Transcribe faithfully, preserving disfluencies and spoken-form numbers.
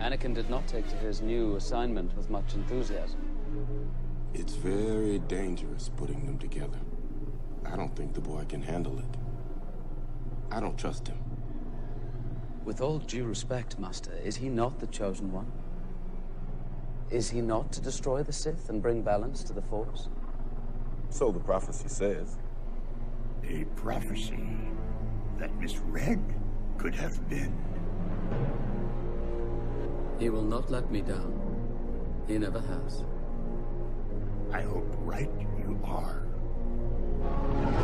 Anakin did not take to his new assignment with much enthusiasm. It's very dangerous putting them together. I don't think the boy can handle it. I don't trust him. With all due respect, Master, is he not the chosen one? Is he not to destroy the Sith and bring balance to the Force? So the prophecy says. A prophecy that misread could have been. He will not let me down. He never has. I hope right you are.